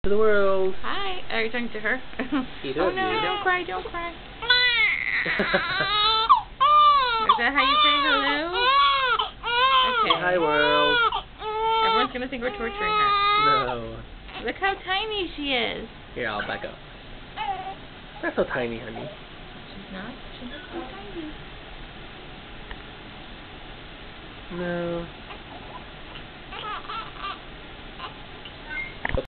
to the world. Hi. Are you talking to her? You Oh don't no, need don't cry, don't cry. Is that how you say hello? Okay. Hi, world. Everyone's gonna think we're torturing her. No. Look how tiny she is. Here, I'll back up. Not so tiny, honey. She's not. She's not so tiny. No.